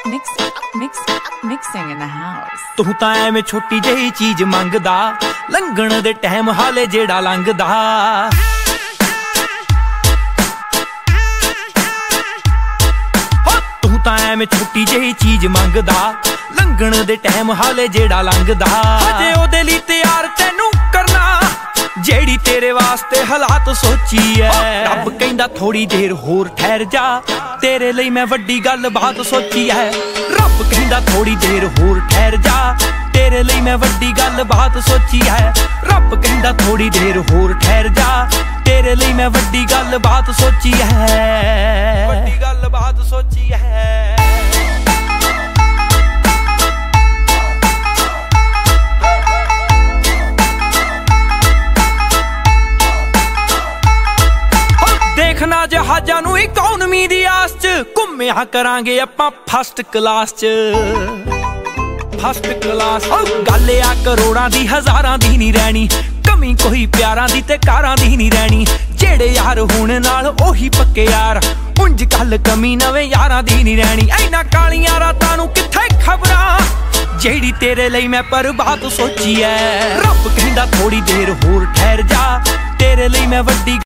Mixing in the house. तू तां ਐਵੇਂ छोटी ਜਿਹੀ चीज मंगदा लंघण दे टाइम हाले जेड़ा लंघदा तू तां ਐਵੇਂ छोटी ਜਿਹੀ चीज मंगदा लंघण दे टाइम हाले जेड़ा लंघदा हजे ओदे लई तैयार तैनू करना जेड़ी तेरे वास्ते हालात सोची है रब कहंदा थोड़ी देर होर ठहर जा तेरे लिए मैं वड्डी गल बात सोची है रब कहंदा थोड़ी देर होर ठहर जा तेरे लिए मैं वड्डी गल बात सोची है रब कहंदा थोड़ी देर होर ठहर जा तेरे लिए मैं वड्डी गल बात सोची है वड्डी गल बात सोची है देखना जहाजा नू इकोनमी दी आस च घुम्मिया करांगे आपां फर्स्ट क्लास च फर्स्ट क्लास गल आ करोड़ां दी हज़ारां दी नहीं रहनी कमी कोई प्यारां दी ते कारां दी नहीं रहनी जेड़े यार हुण नाल ओही पक्के यार उंज गल कमी नवे यारां दी नहीं रहनी इन्हां कालियां रातां नू कित्थे खबरां जेड़ी तेरे लिए मैं बर्बाद सोची है रब कहंदा थोड़ी देर होर ठहर जा तेरे लिए मैं वड्डी